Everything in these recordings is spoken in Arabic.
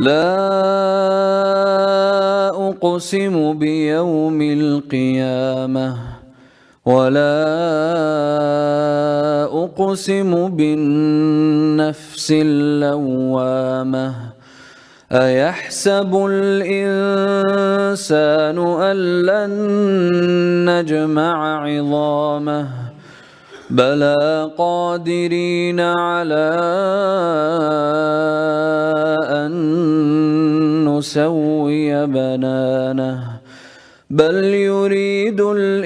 لا أقسم بيوم القيامة ولا أقسم بالنفس اللوامة أيحسب الإنسان أن لن نجمع عظامه بلى قادرين على أن نسوي بنانه بل يريد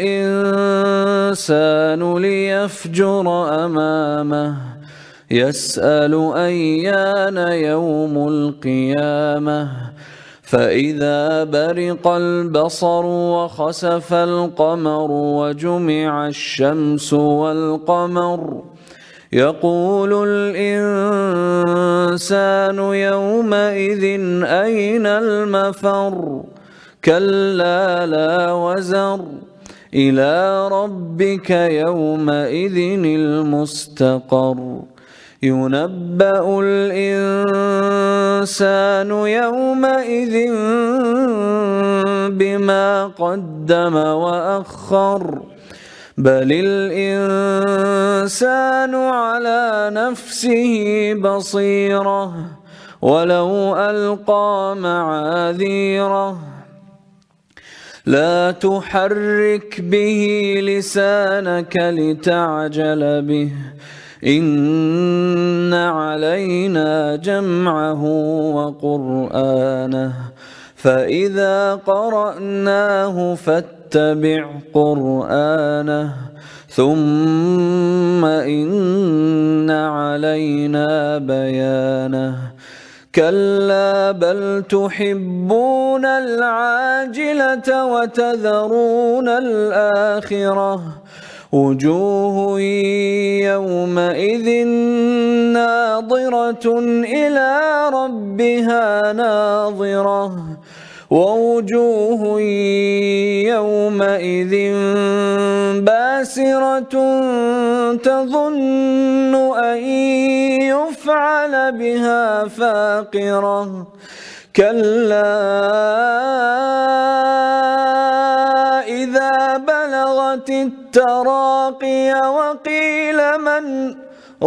الإنسان ليفجر أمامه يسأل أيان يوم القيامة فإذا برق البصر وخسف القمر وجمع الشمس والقمر يقول الإنسان يومئذ أين المفر كلا لا وزر إلى ربك يومئذ المستقر ينبأ الإنسان يومئذ بما قدم وأخر بل الإنسان على نفسه بصيرة ولو ألقى معاذيره لا تحرك به لسانك لتعجل به إن علينا جمعه وقرآنه فإذا قرأناه فاتبع قرآنه ثم إن علينا بيانه كلا بل تحبون العاجلة وتذرون الآخرة وجوه يومئذ ناظرة إلى ربها ناظرة ووجوه يومئذ باسرة تظن أن يفعل بها فاقرة كلا إذا بلغت التراقي وقيل من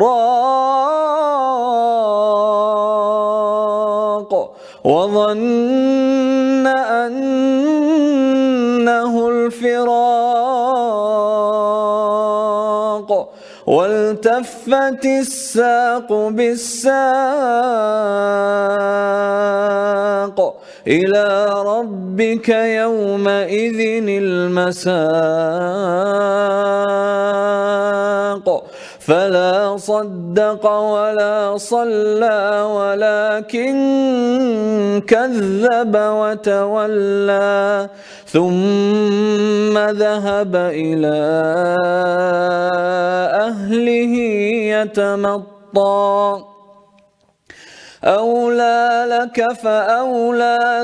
راق وظن أنه الفراق والتفت الساق بالساق إلى ربك يومئذ المساق فلا صدق ولا صلى ولكن كذب وتولى ثم ذهب إلى أهله يتمطى أولى لك فأولى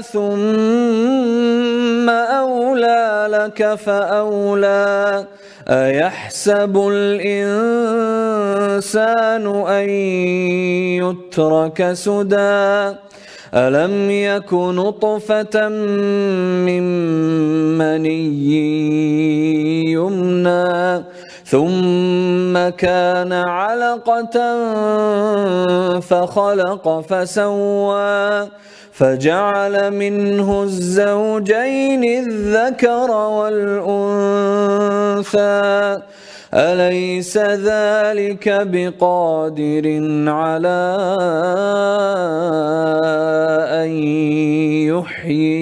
ثم أولى لك فأولى أيحسب الإنسان أن يترك سدى ألم يك نطفة من مني يمنى ثم كان علقة فخلق فسوى فجعل منه الزوجين الذكر والأنثى أليس ذلك بقادر على أن يحيي